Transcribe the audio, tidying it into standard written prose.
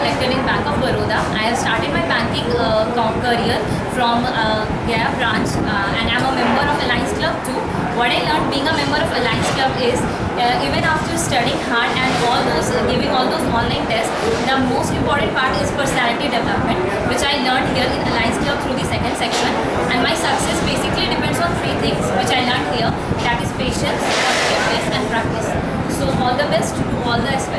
selected in Bank of Baroda. I have started my banking career from Gaya branch and I am a member of Alliance Club too. What I learned being a member of Alliance Club is even after studying hard and giving all those online tests, the most important part is personality development, which I learned here in Alliance Club through the second section. And my success basically depends on three things which I learned here, that is patience, positiveness and practice. So all the best to all the aspirants.